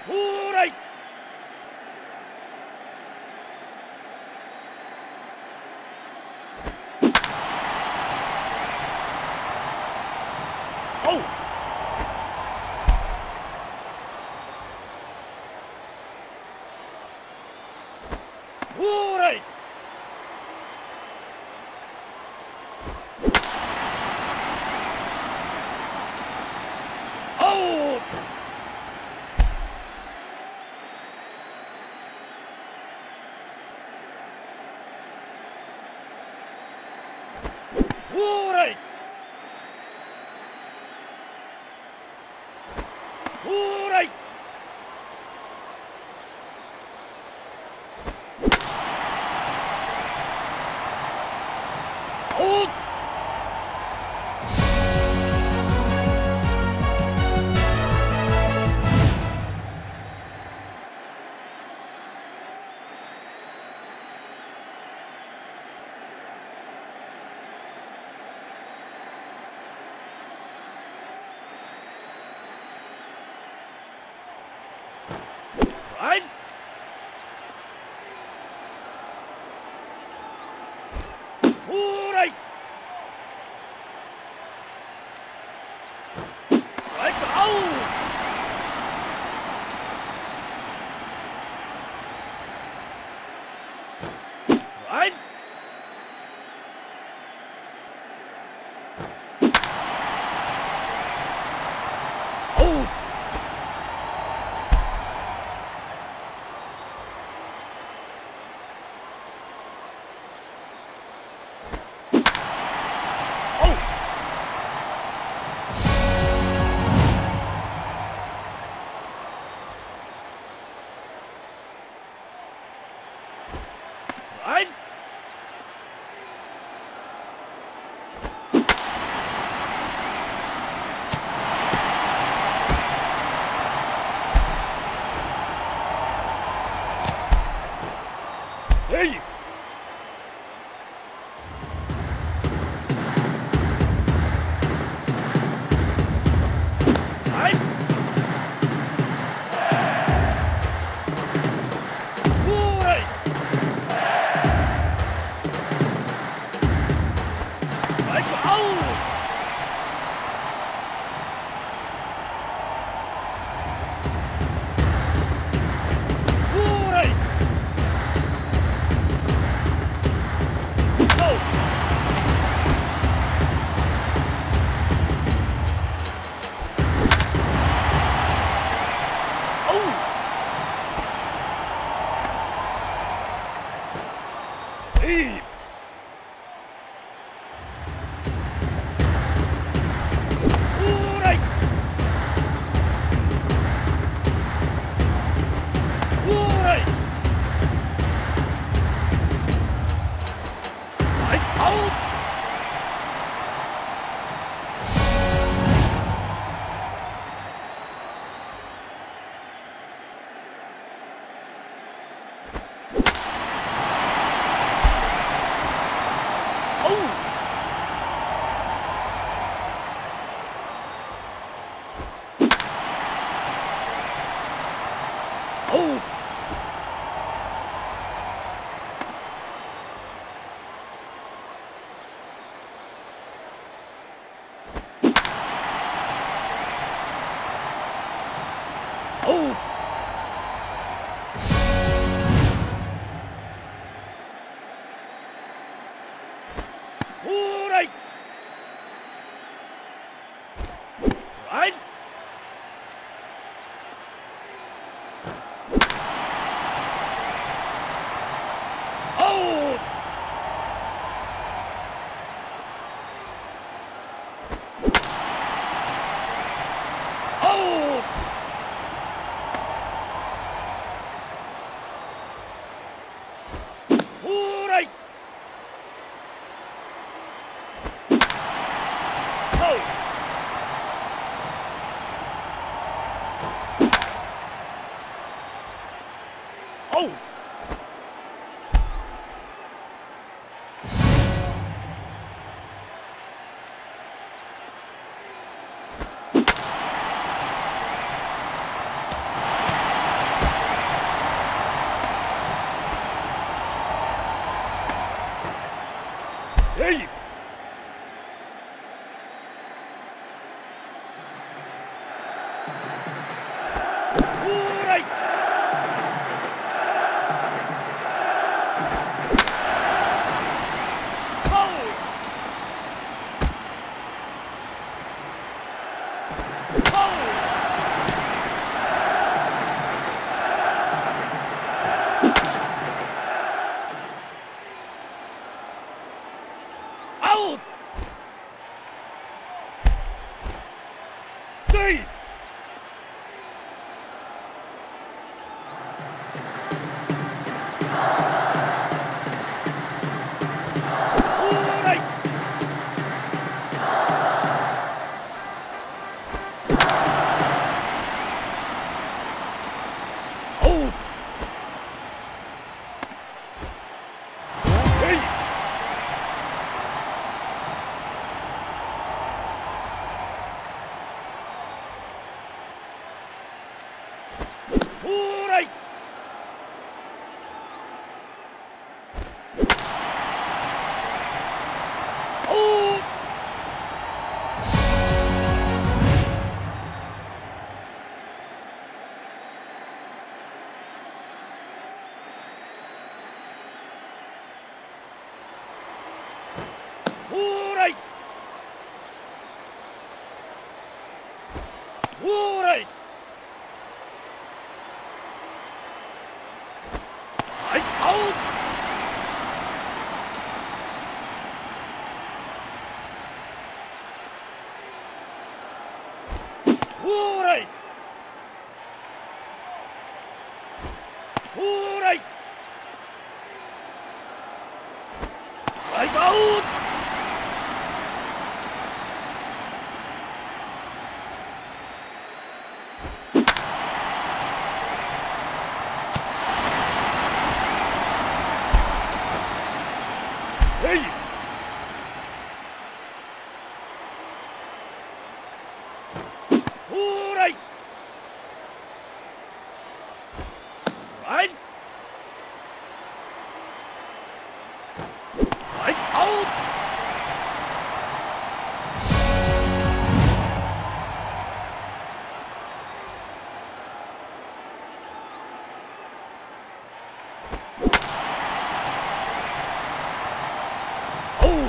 トライクおうトライクおうトライクトライクおっはいトライクライクアウトライクおうはいせいはいトライライクアウトライゴーおうセーブトライトライライクアウトおうおうおうトライストライクおうおうトライおうおうストライクおーストライクストライクストライクアウトストライクストライクストライクアウトセーフストライクストライクストライクアウトアウト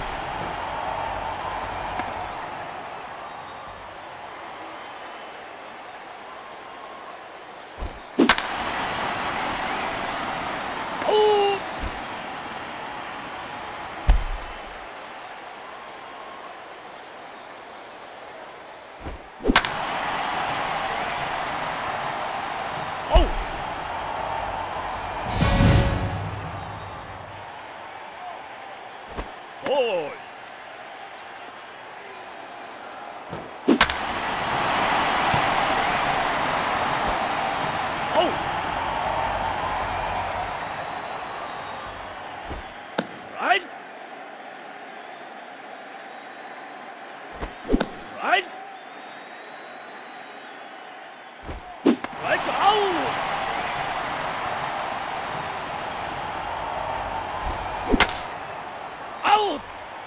おーおうおーいおうストライクストライクストライクアウトアウト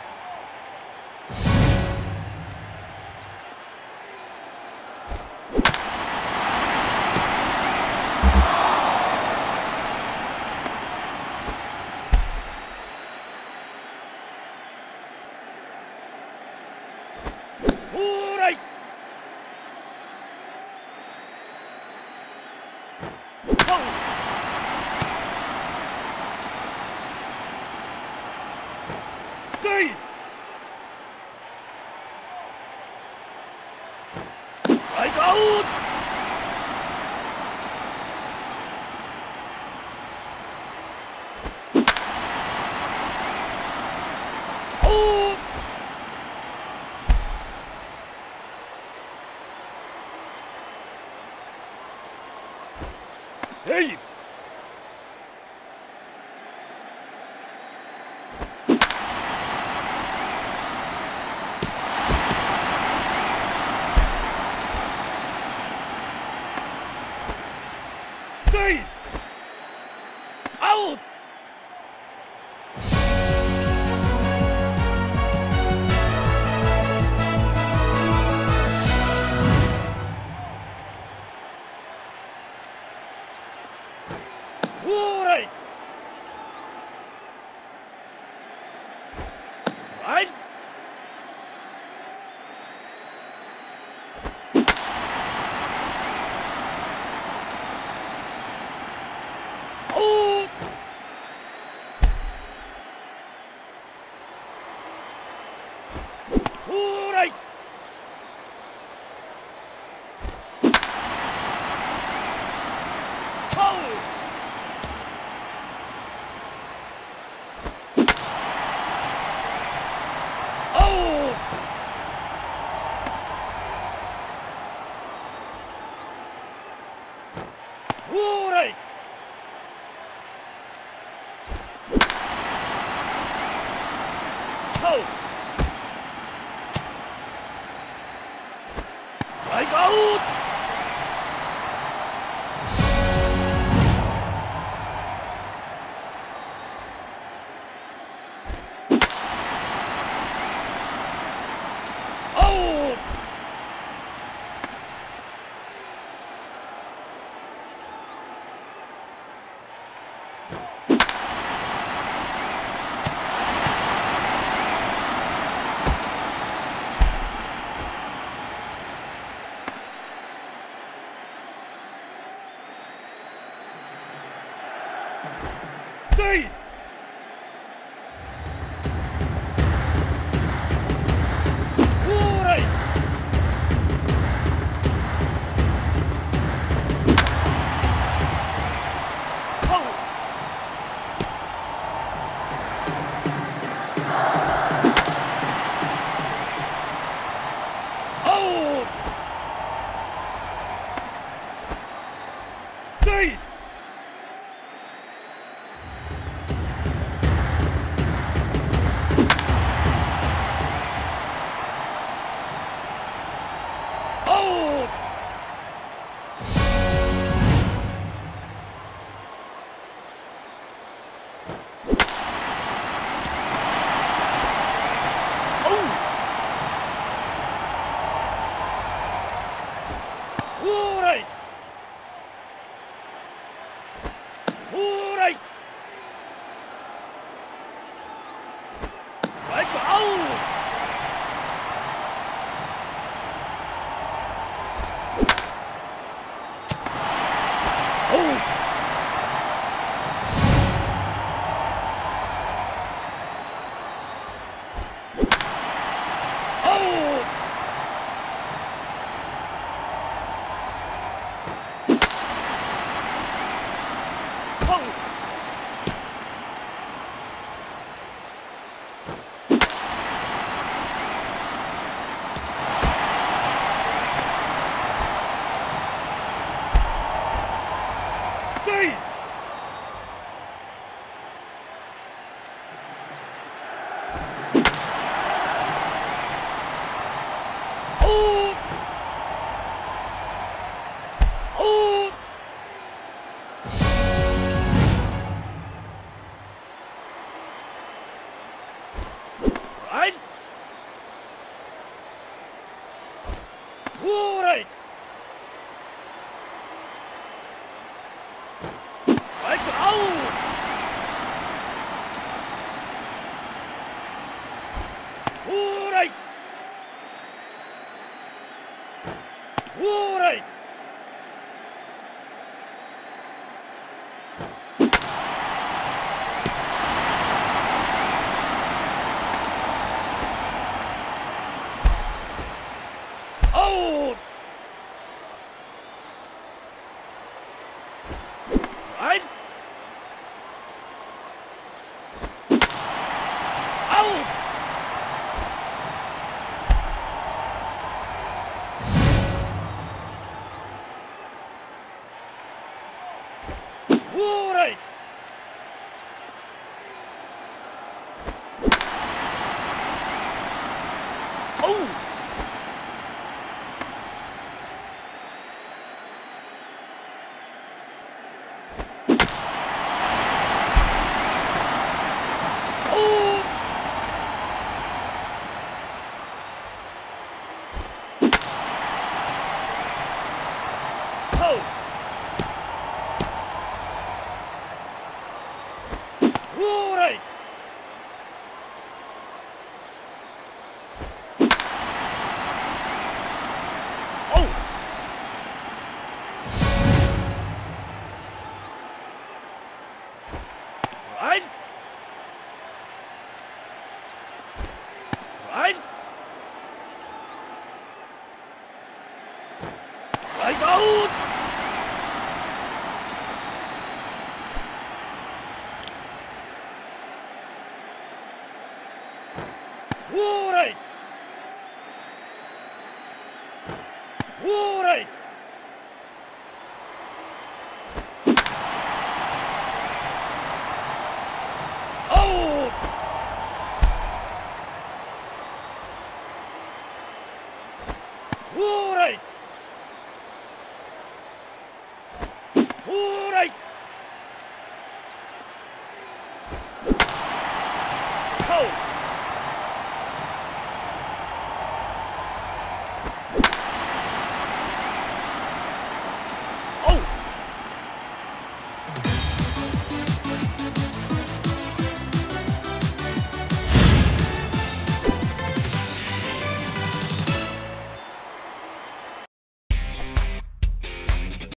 ストライクアウトセーフストライクアウトおーセーフセーフアウトストライクストライクおーストライクファウルアウトストライクファウルストライクアウト Say! Alright! Out! Say! Out! Alright! Alright! Strike out! Oh! Oh! Oh! Say! Oh! Oh! Strike! Alright! Strike out! Alright! Alright! Out! Strike! Out! Alright! Oh! Oh! Oh! Alright! Oh! Strike! Strike! Strike out! Alright!